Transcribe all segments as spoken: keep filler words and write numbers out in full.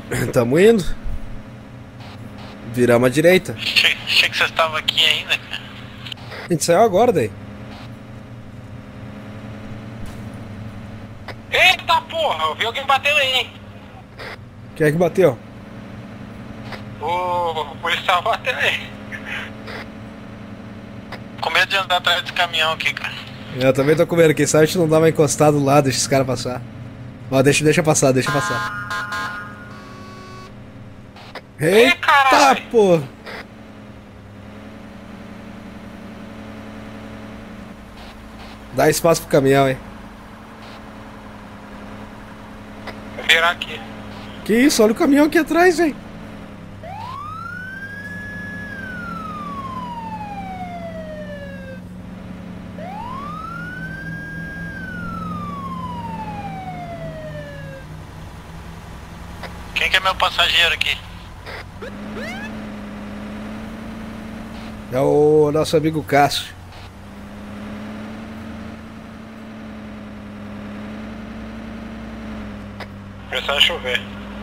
Tamo indo. Viramos à direita. Achei, achei que você estava aqui ainda, cara. A gente saiu agora daí. Eita porra, eu vi alguém batendo aí, hein? Quem é que bateu? O policial bateu aí. Com medo de andar atrás desse caminhão aqui, cara. Eu também tô com medo, quem sabe a gente não dá uma encostada do lado, deixa esse cara passar. Ó, deixa, deixa passar, deixa passar. Eita, caralho. pô! Dá espaço pro caminhão, hein? Vou virar aqui. Que isso, olha o caminhão aqui atrás, velho. Quem que é meu passageiro aqui? É o nosso amigo Cássio. Começando a chover.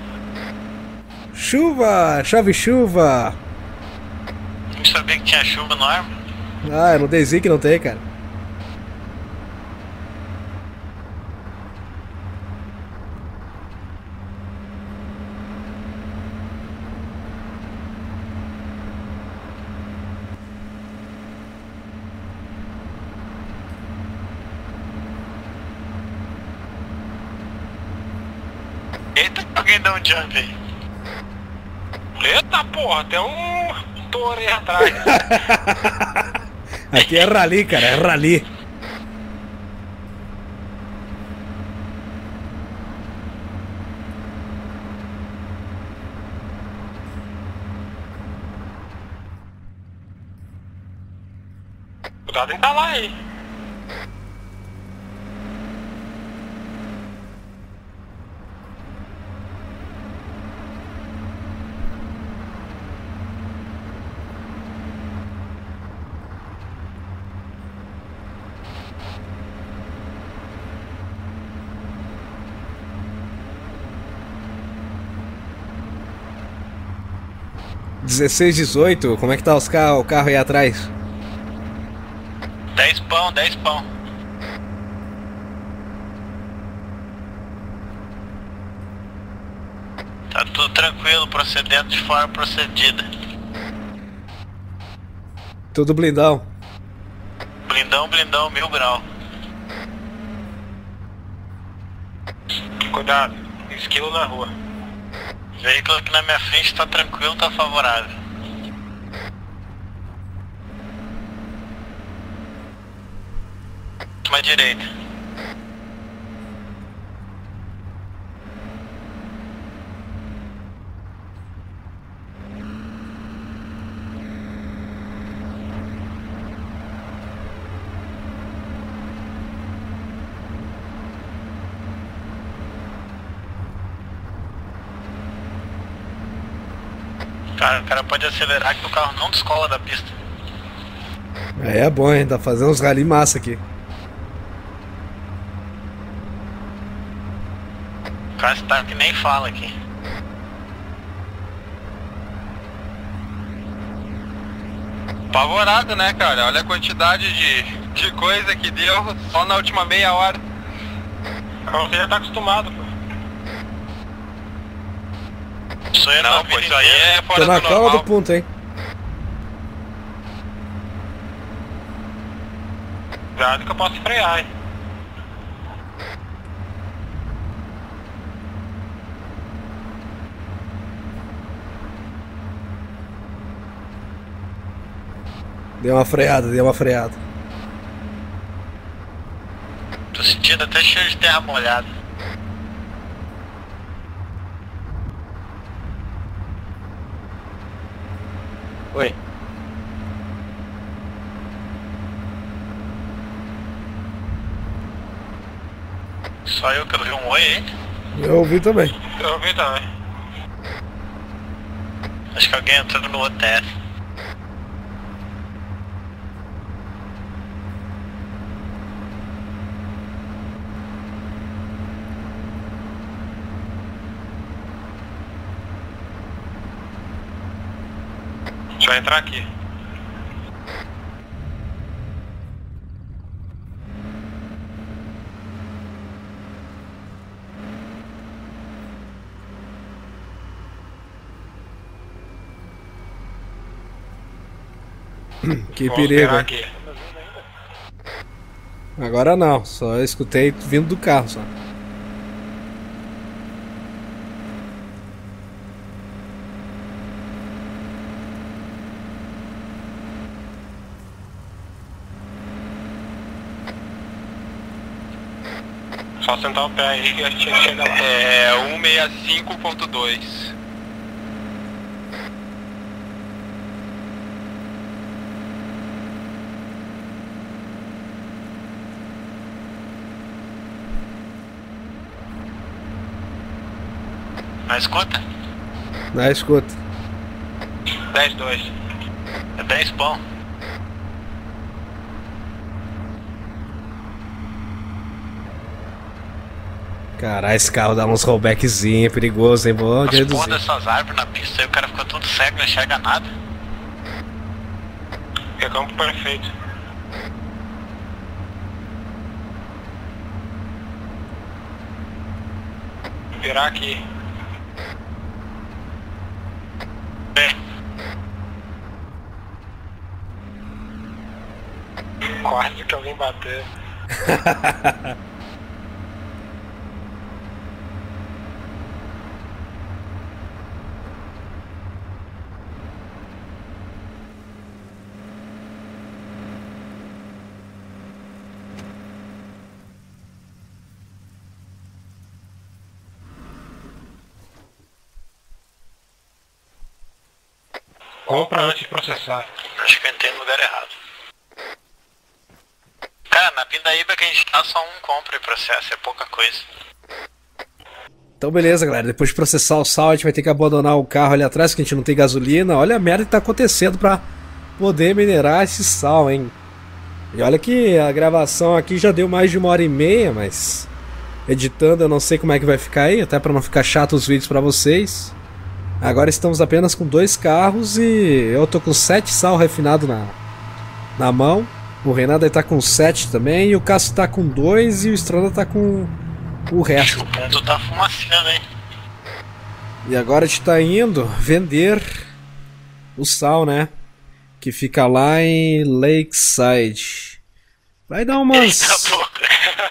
Chuva! Chove chuva! Não sabia que tinha chuva no ar. Ah, eu não dei zique, não tem, cara. Eita, alguém dá um jump aí. Eita porra, tem um touro aí atrás. Aqui é rally, cara, é rally. Cuidado em tá lá aí. dezesseis, dezoito, como é que tá os carros, o carro aí atrás? Dez pão, dez pão. Tá tudo tranquilo, procedendo de forma procedida. Tudo blindão. Blindão, blindão, mil grau. Cuidado, esquilo na rua. Veículo aqui na minha frente tá tranquilo, tá favorável. Última direita. Cara, o cara pode acelerar que o carro não descola da pista. É, é bom, hein? Tá fazendo uns rally massa aqui. O cara está que nem fala aqui. Apavorado, né, cara? Olha a quantidade de, de coisa que deu só na última meia hora. Você já tá acostumado, pô. Isso aí Não, pô, isso aí é Tô fora na do calma normal. do ponto, hein? Cuidado que eu posso frear, hein? Deu uma freada, deu uma freada. Tô sentindo até cheiro de terra molhada. Oi. Só eu que ouvi um oi aí. Eu ouvi também. Eu ouvi também. Acho que alguém entrou no hotel. vai entrar aqui. Que Vamos perigo. esperar aqui. Agora não, só escutei vindo do carro só. Só sentar o pé aí que a gente chega lá. É cento e sessenta e cinco ponto dois. Na escuta? Na escuta. dez dois. É dez pão. Caralho, esse carro dá uns rollbackzinho, é perigoso, hein? Bom de As porra reduzir. dessas árvores na pista aí, o cara ficou todo cego, não enxerga nada. É campo perfeito. Virar aqui. É. Quase que alguém bateu. Compra antes de processar. Acho que eu entrei no lugar errado. Cara, na Pindaíba que a gente tá, só um compra e processa, é pouca coisa. Então beleza, galera, depois de processar o sal, a gente vai ter que abandonar o carro ali atrás, que a gente não tem gasolina. Olha a merda que tá acontecendo pra poder minerar esse sal, hein? E olha que a gravação aqui já deu mais de uma hora e meia, mas editando eu não sei como é que vai ficar aí, até pra não ficar chato os vídeos pra vocês. Agora estamos apenas com dois carros e eu tô com sete sal refinado na, na mão. O Renato tá com sete também, e o Cássio tá com dois e o Estrada tá com o resto. O ponto tá fumaciando, hein? E agora a gente tá indo vender o sal, né? Que fica lá em Lakeside. Vai dar umas... Eita porra.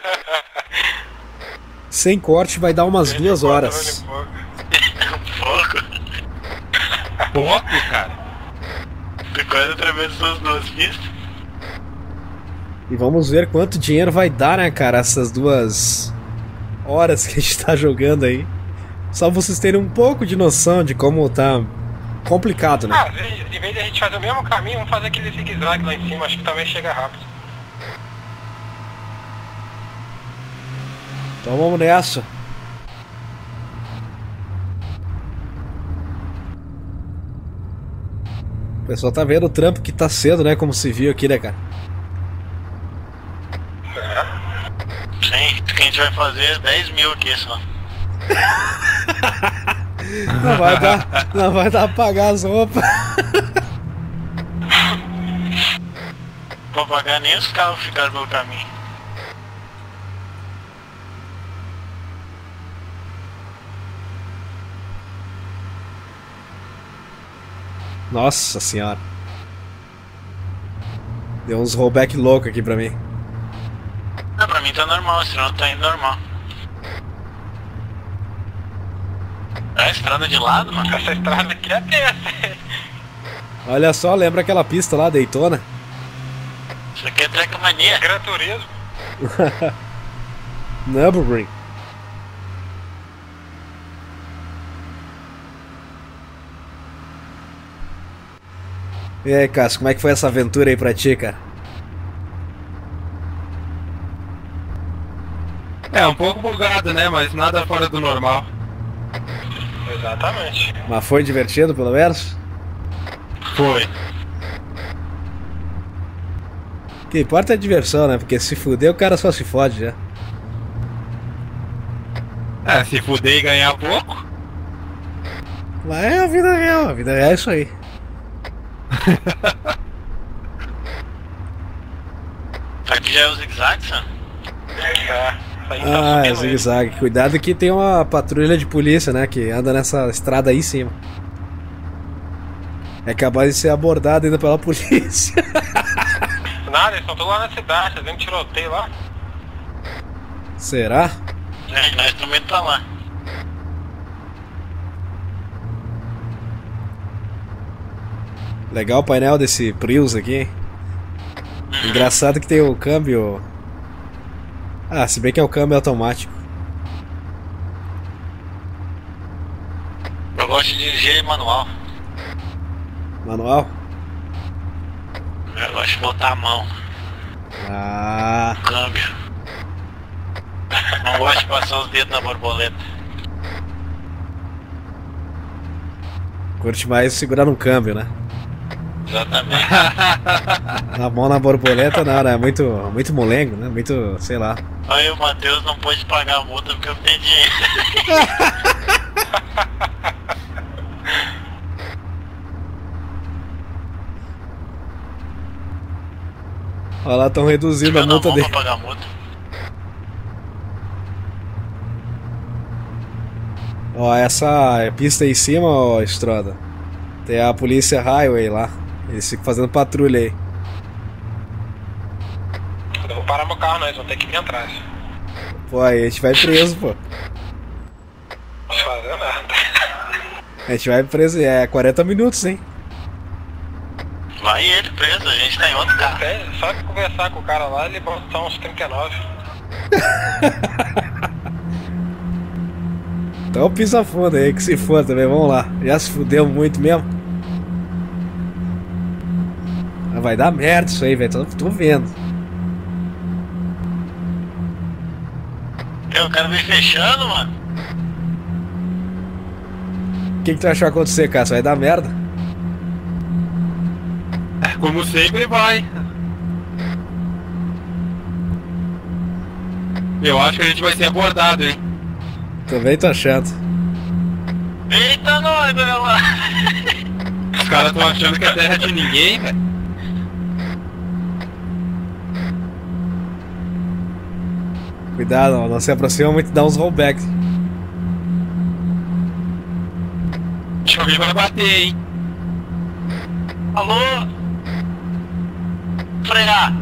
Sem corte vai dar umas duas horas. Pouco. Pouco, cara. Tu quase atravessou as duas pistas. E vamos ver quanto dinheiro vai dar, né, cara, essas duas horas que a gente tá jogando aí. Só pra vocês terem um pouco de noção de como tá complicado, né? Ah, às vezes, em vez de a gente fazer o mesmo caminho, vamos fazer aquele zigue-zague lá em cima, acho que talvez chega rápido. Então vamos nessa. O pessoal tá vendo o trampo que tá cedo, né? Como se viu aqui, né, cara? Sim, o que a gente vai fazer é dez mil aqui só. Não vai dar, não vai dar pra pagar as roupas. Vou pagar nem os carros que ficaram pelo caminho. Nossa senhora. Deu uns rollback louco aqui pra mim. Ah, pra mim tá normal, senão tá indo normal. É a estrada de lado, mano? Essa estrada aqui é tensa. Olha só, lembra aquela pista lá, Daytona? Isso aqui é Trackmania. Gran Turismo. Nürburgring. E aí, Cássio, como é que foi essa aventura aí pra ti, cara? É, um pouco bugado, né? Mas nada fora do normal. Exatamente. Mas foi divertido, pelo menos? Foi. O que importa é a diversão, né? Porque se fuder, o cara só se fode já. É, se fuder e ganhar pouco. Mas é a vida real, a vida real é isso aí. Aqui já é o zigue-zague, Sam? É. Aí tá Ah, é subindo zigue-zague. Cuidado que tem uma patrulha de polícia, né? Que anda nessa estrada aí em cima. É capaz de ser abordado ainda pela polícia. ele. Nada, eles estão todos lá na cidade, tá vendo tiroteio lá? Será? É, nós também tá lá. Legal o painel desse Prius aqui, hein? Engraçado que tem o câmbio... Ah, se bem que é o câmbio automático. Eu gosto de dirigir manual. Manual? Eu gosto de botar a mão Ah, no câmbio. Não gosto de passar os dedos na borboleta. curte mais segurar no câmbio, né? Exatamente. A mão na borboleta não, né? Muito, muito molengo, né? Muito, sei lá. Aí o Matheus não pôde pagar a multa porque eu não tenho dinheiro. Olha lá, estão reduzindo a Tive na multa mão dele. pra pagar a multa. Ó, essa pista aí em cima, ó, Estrada. Tem a polícia highway lá. Eles ficam fazendo patrulha aí. Eu vou parar meu carro, nós vamos ter que vir atrás. Pô, aí a gente vai preso, pô. Não posso fazer nada. A gente vai preso, é quarenta minutos, hein? Vai ele preso, a gente tá em outro carro. É, só que conversar com o cara lá, ele bota só uns trinta e nove. Então pisa fundo aí, que se for também, vamos lá. Já se fudeu muito mesmo. Ah, vai dar merda isso aí, velho, tô, tô vendo. Eu quero me fechando, mano. O que, que tu achou acontecer, Cássio? Vai dar merda? Como sempre vai. Eu acho que a gente vai ser abordado, hein? Também tô achando. Eita, nós, meu lá. Os caras estão achando que a terra é de ninguém, velho. Cuidado, ó, não se aproxima muito e dá uns rollbacks. Acho que alguém vai bater, hein? Alô? Frear.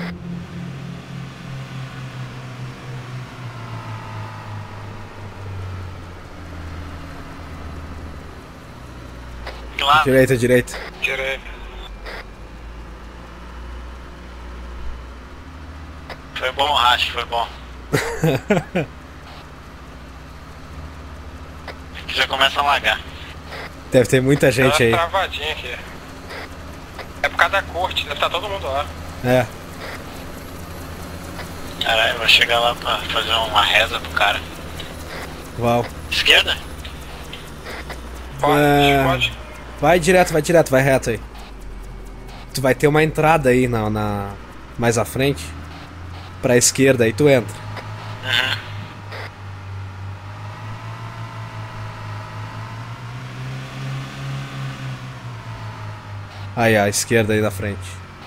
Claro. Direita, direita. Direito. Foi bom o racha, foi bom. Aqui já começa a lagar. Deve ter muita gente Ela aí. travadinha aqui. É por causa da corte, deve estar todo mundo lá. É. Caralho, eu vou chegar lá pra fazer uma reza pro cara. Uau. Esquerda? Pode, É. pode. Vai direto, vai direto, vai reto aí. Tu vai ter uma entrada aí na, na mais à frente. Pra esquerda, aí tu entra. Uhum. Aí, à esquerda aí da frente.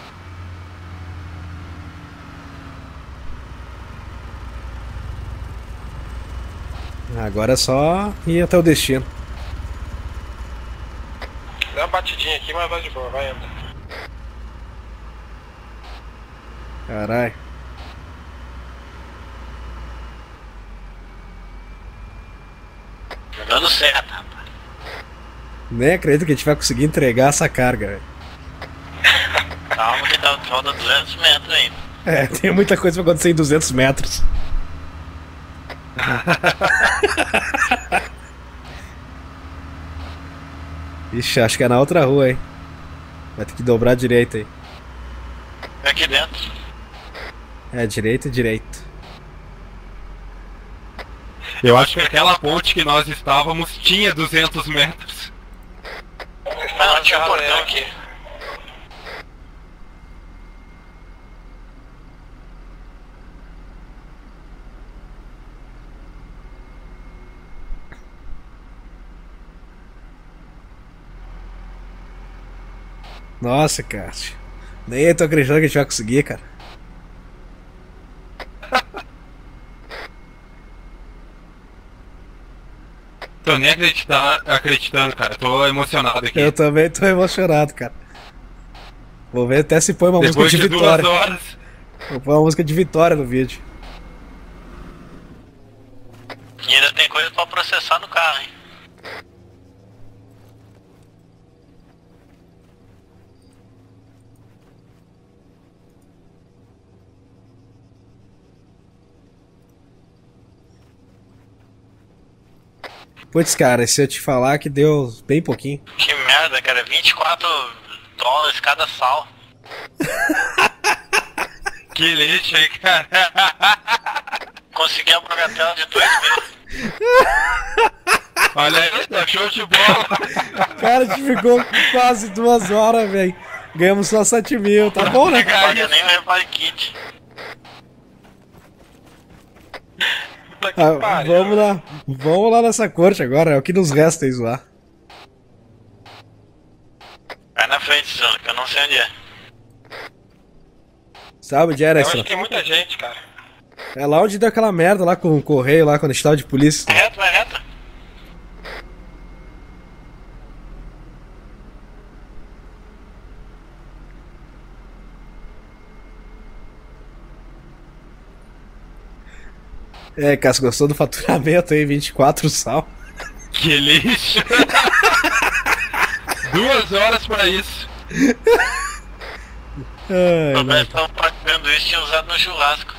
Agora é só ir até o destino. Dá uma batidinha aqui, mas vai de boa, vai indo. Caralho. Dando certo, rapaz. Nem acredito que a gente vai conseguir entregar essa carga, velho. Calma que tá, falta duzentos metros ainda. É, tem muita coisa pra acontecer em duzentos metros. Ixi, acho que é na outra rua, hein. Vai ter que dobrar a direita aí. É aqui dentro. É, direita e direita. Eu acho que aquela ponte que nós estávamos tinha duzentos metros. Vocês estão Não, lá tinha um ferrado portão aqui. aqui. Nossa, cara. Nem eu tô acreditando que a gente vai conseguir, cara. Tô nem acreditar, acreditando, cara. Tô emocionado aqui. Eu também tô emocionado, cara. Vou ver até se põe uma Depois música de, de vitória. duas horas. Vou pôr uma música de vitória no vídeo. E ainda tem coisa pra processar no carro, hein? Putz, cara, se eu te falar que deu bem pouquinho. Que merda, cara. vinte e quatro dólares cada sal. Que lixo aí, cara. Consegui a bagatela de dois meses. Olha aí, tá show de bola. Cara, a gente ficou quase duas horas, velho. Ganhamos só sete mil, tá bom, né? Não paga nem o reparo kit. Puta que Ah, pariu. vamos lá. Vamos lá nessa corte agora, é o que nos resta aí zoar. Vai na frente, Sandro, que eu não sei onde é. Sabe onde era Eu isso? acho que tem muita gente, cara. É lá onde deu aquela merda lá com o correio, lá quando a gente tava de polícia. Vai reto, vai reto. É, Cássio, gostou do faturamento aí, vinte e quatro sal. Que lixo. Duas horas pra isso. Ai, Pelo não. menos tava pagando isso e tinha usado no churrasco.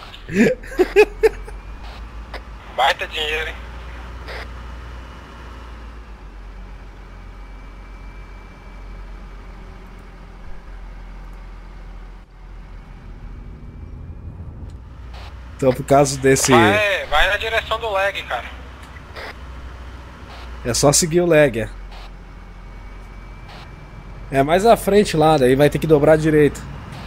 Baita dinheiro, hein? Então, por causa desse. Vai, vai na direção do lag, cara. É só seguir o lag, é. É mais à frente lá, daí vai ter que dobrar à direita.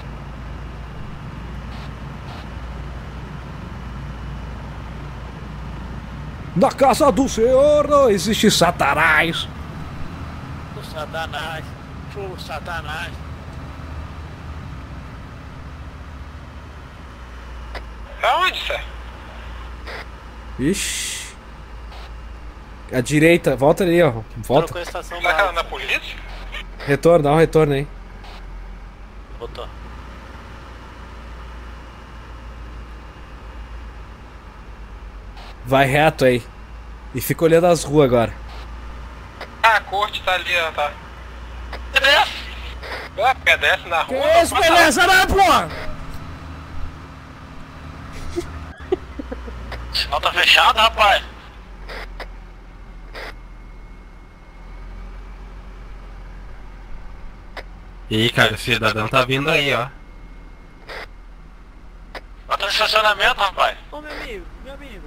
Na casa do Senhor não existe satanás. O Satanás. O Satanás. Aonde, Sé? Ixi. À direita, volta ali, ó. Volta. Trocou a estação Na casa da da polícia? Retorno, dá um retorno aí. Botou. Vai reto aí. E fica olhando as ruas agora. Ah, a corte tá ali, ó, tá. Ah, pedestre na rua. Isso, beleza, né, pô? O sinal tá fechado, rapaz. Ih, cara, o cidadão tá vindo aí, ó. Bota no estacionamento, rapaz. Ô meu amigo, meu amigo.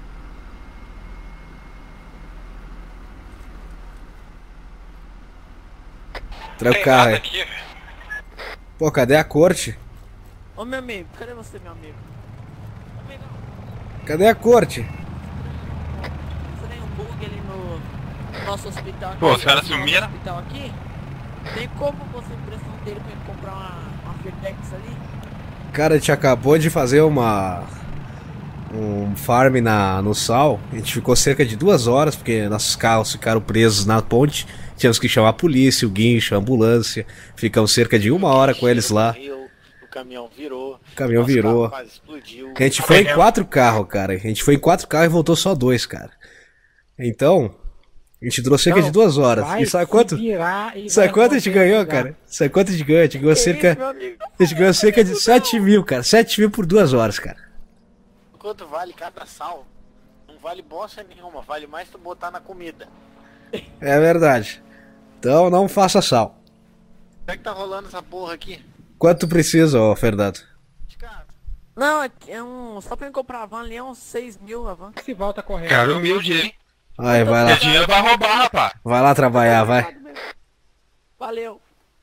Tranca Tem o carro nada aí. aqui, velho. Pô, cadê a corte? Ô meu amigo, cadê você, meu amigo? Amigo, Cadê a corte? você tem um bug ali no nosso hospital aqui. Pô, os caras no nosso sumiram? hospital aqui. Tem como você emprestar um dele pra ele comprar uma, uma Fedex ali? Cara, a gente acabou de fazer uma. Um farm na, no sal. A gente ficou cerca de duas horas, porque nossos carros ficaram presos na ponte. Tínhamos que chamar a polícia, o guincho, a ambulância. Ficamos cerca de uma hora com eles lá. Morreu, o caminhão virou. O caminhão nosso virou. carro quase explodiu. A gente foi em quatro carros, cara. A gente foi em quatro carros e voltou só dois, cara. Então, a gente durou cerca de duas horas. E sabe quanto? Sabe quanto a gente ganhou, cara? Sabe quanto a gente ganhou? A gente ganhou cerca. Meu amigo. A gente ganhou cerca de sete mil, cara. sete mil por duas horas, cara. Quanto vale cada sal? Não vale bosta nenhuma, vale mais tu botar na comida. É verdade. Então não faça sal. Como é que tá rolando essa porra aqui? Quanto tu precisa, ô Fernando? Cara, Não, é, é um. Só pra eu comprar a van ali é uns seis mil a van. Se volta correndo. Cara humilde, hein? Aí, vai lá. Esse dinheiro vai roubar, rapaz. Vai lá trabalhar, vai. Valeu.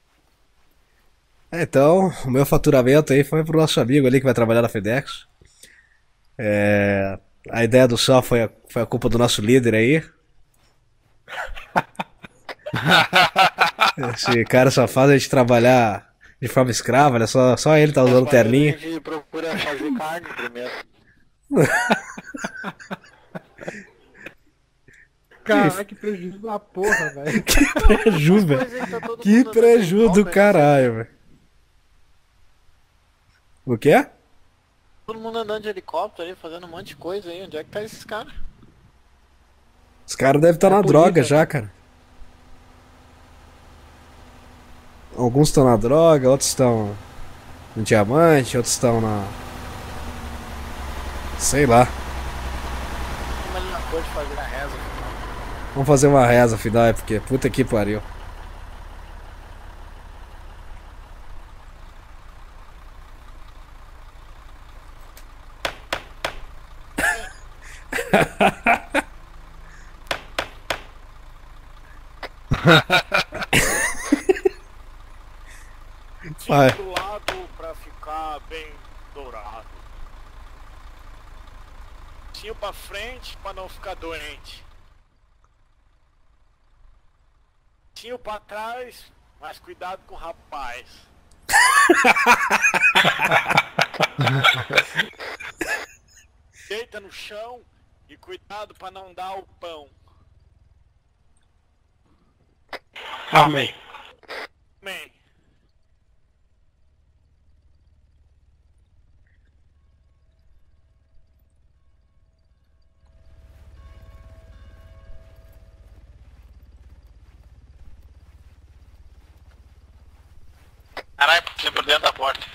É, então, o meu faturamento aí foi pro nosso amigo ali que vai trabalhar na FedEx. É, a ideia do sal foi a, foi a culpa do nosso líder aí. Esse cara só faz a gente trabalhar de forma escrava, né? Só, só ele tá usando terninho. A gente procura fazer carne primeiro. Caraca, que prejuízo da porra, velho. Que prejuízo, velho. Que prejuízo do caralho, velho. O que é? Todo mundo andando de helicóptero aí, fazendo um monte de coisa aí. Onde é que tá esses caras? Os caras devem estar na droga já, cara. Alguns estão na droga, outros estão no diamante, outros estão na... sei lá. Como ele não pôde fazer a reza. Vamos fazer uma reza, final, porque puta que pariu. Vai. Tira pro lado pra ficar bem dourado. Tira pra frente pra não ficar doente. Tira pra trás, mas cuidado com o rapaz. Deita no chão e cuidado pra não dar o pão. Amém. Amém. Caralho, você por dentro da porta.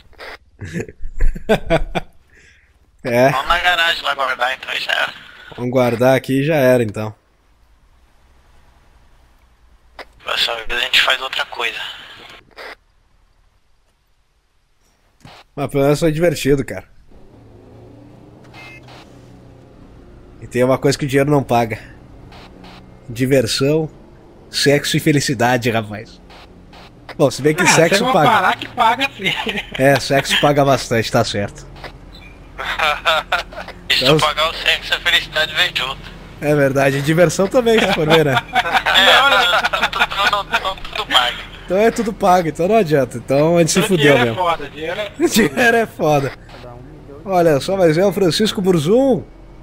É, Vamos na garagem lá guardar então e já era. vamos guardar aqui e já era então. Próxima vez a gente faz outra coisa. Mas pelo menos foi divertido, cara. E tem uma coisa que o dinheiro não paga: diversão, sexo e felicidade, rapaz. Bom, se bem que Ah, sexo tem uma paga. parar que paga sim. É, sexo paga bastante, tá certo. E se Então- tu pagar o sexo, a felicidade vem junto. É verdade, e diversão também, se for ver, né? É, tudo, tudo, tudo, tudo paga. Então é tudo pago, então não adianta. Então a gente se fudeu Dinheiro é mesmo. foda, dinheiro é... Dinheiro é foda. Olha só, mas é o Francisco Burzum.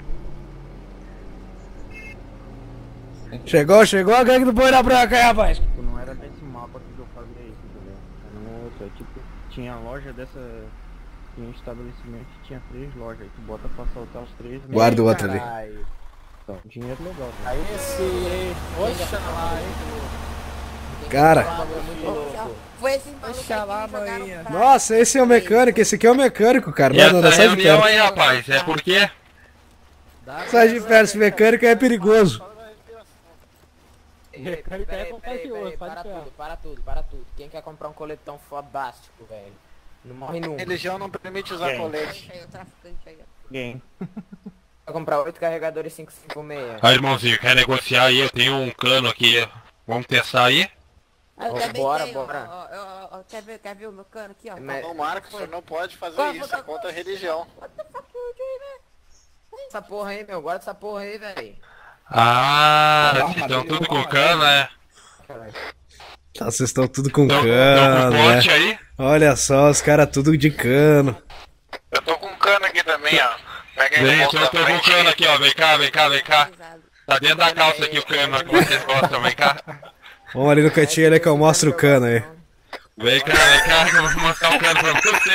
Chegou, chegou a gangue do Boi na Branca aí, rapaz. Tipo, não era desse mapa que eu fazia isso, entendeu? Era um outro, é tipo, tinha loja dessa... Tinha um estabelecimento que tinha três lojas, aí tu bota pra soltar os três... Guarda o outro ali. Caralho. Então, dinheiro legal, né? Aí esse... Oxa lá, hein? Cara, Foi esse maluco Deixa lá, aí que jogaram manhã. pra- nossa, esse é o mecânico, esse aqui é o mecânico, cara. E Não, não, não, essa sai de reunião perto. aí, rapaz, é porque... Sai de perto, esse mecânico é perigoso. Peraí, peraí, peraí, peraí, para tudo, para tudo, para tudo. Quem quer comprar um coletão fodástico, velho? Não morre nunca. Religião não permite usar Quem? colete. Aí o traficante aí, ó. Ninguém. Vai comprar oito carregadores cinco cinco seis. Aí, irmãozinho, quer negociar aí? Eu tenho um cano aqui. Vamos testar aí? Ah, eu Ó, também bora, tenho, ó, bora. ó, ó, ó, quer ver, quer ver o meu cano aqui, ó? Mas... Não, Marcos, o senhor não pode fazer Qual- isso, qual- é contra a religião. What the fuck you doing, man? Essa porra aí, meu, guarda essa porra aí, velho. Ah, vocês estão tudo com cano, é? Ah, vocês estão tudo com Estão cano, com né? pote aí? Olha só, os caras tudo de cano. Eu tô com um cano aqui também, ó. Pega aí Vem, no eu bolso tô, da tô com frente. cano aqui, ó. Vem cá, vem cá, vem cá. Tá dentro da calça aqui o cano que vocês gostam, vem cá. Vamos ali no cantinho ali que eu mostro o cano aí. Vem cá, vem cá, que eu vou mostrar o cano pra vocês.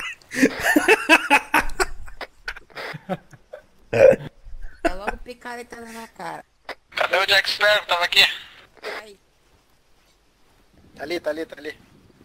É logo picareta na cara. Cadê o Jack Sparrow? Tava aqui. Aí. Tá ali, tá ali, tá ali.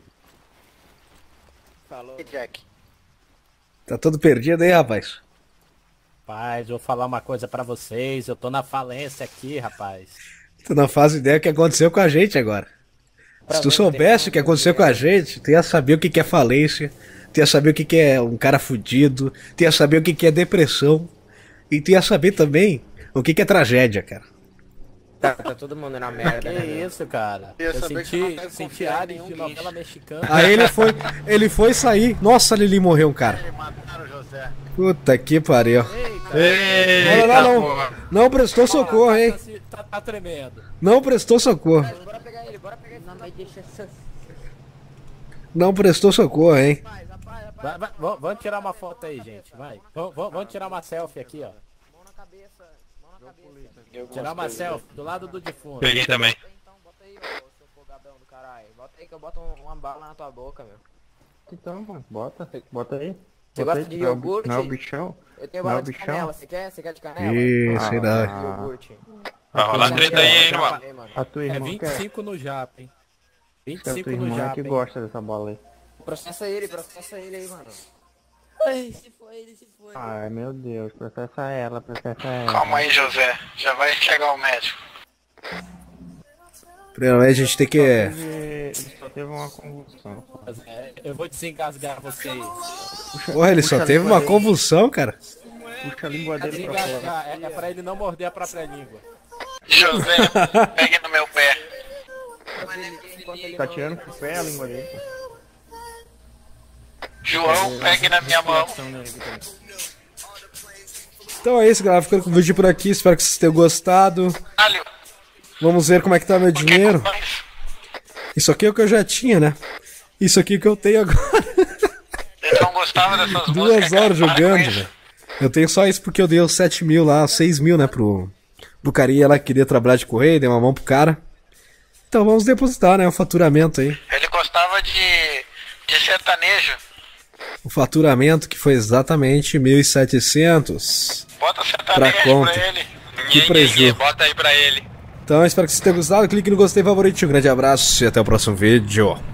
Falou. E Jack? Tá todo perdido aí, rapaz. Rapaz, vou falar uma coisa pra vocês. Eu tô na falência aqui, rapaz. Tu não faz ideia do que aconteceu com a gente agora. Se tu soubesse o que aconteceu com a gente, tu ia saber o que que é falência, tu ia saber o que que é um cara fudido, tu ia saber o que que é depressão, e tu ia saber também o que que é tragédia, cara. Tá, tá todo mundo na merda, Que né? meu? isso, cara? Eu ia Eu saber que você não senti, deve senti confiar em ares nenhum de bicho. novela mexicana. Aí ele foi, ele foi sair. Nossa, Lili morreu um cara. Mataram o José. Puta que pariu. Eita, Não, não, não. porra. Não prestou socorro, hein? Tá, tá, tá tremendo. Não prestou socorro. Bora pegar ele, bora pegar ele. não me deixa... Não prestou socorro, hein? Rapaz, rapaz, rapaz. Vai, vai, vamos vamos tirar uma foto aí, gente. Vai. Vamos, vamos vamos tirar uma selfie aqui, ó. Mão na cabeça, mão na cabeça. Tirar uma selfie do lado do defunto. Peguei também. Então, bota aí, ô, seu fogadão do caralho. Bota aí que eu boto um- uma bala na tua boca, meu. Então, mano, bota, bota aí. Você Bota gosta aí, de não é o bi- iogurte? Não é o bichão? Eu tenho Não, bala de bichão. canela, você quer? Você quer de canela? Ih, sei lá. Ah. Iogurte. Vai rolar treta aí, hein, irmão. Aí, mano. A tua É irmã vinte e quer? cinco no Japa, hein? vinte e A cinco tua no irmã é Japa, que hein? gosta dessa bola aí. Processa ele, processa ele aí, mano. Ai, se foi ele, se foi. Ai, meu Deus, processa ela, processa ela. Calma aí, José. Já vai chegar o médico. Primeiramente a gente tem que. Teve- Ele só teve uma convulsão. Mas, é, eu vou desengasgar você aí. Porra, ele só Puxa a teve língua uma dele. convulsão, cara. Puxa a língua dele pra fora. Desengasgar é, é pra ele não morder a própria língua. José, pegue no meu pé. Tá tirando com o pé a língua dele. João, pegue na minha mão. Respiração nele aqui também. Então é isso, galera. Ficando com o vídeo por aqui. Espero que vocês tenham gostado. Caralho, Vamos ver como é que tá meu por que dinheiro. que faz? Isso aqui é o que eu já tinha, né? Isso aqui é o que eu tenho agora. Vocês não gostavam dessas músicas? Duas cara? horas Para com jogando, isso. velho. Eu tenho só isso porque eu dei os sete mil lá, seis mil, né, pro, pro carinha lá que queria trabalhar de correio, dei uma mão pro cara. Então vamos depositar, né, o faturamento aí. Ele gostava de, de sertanejo. O faturamento que foi exatamente mil e setecentos. Bota sertanejo Pra pra, conta. ele. Que Nhê, preju. nhê, nhê, bota aí pra ele. Então eu espero que vocês tenham gostado. Clique no gostei, favorite. Um grande abraço e até o próximo vídeo.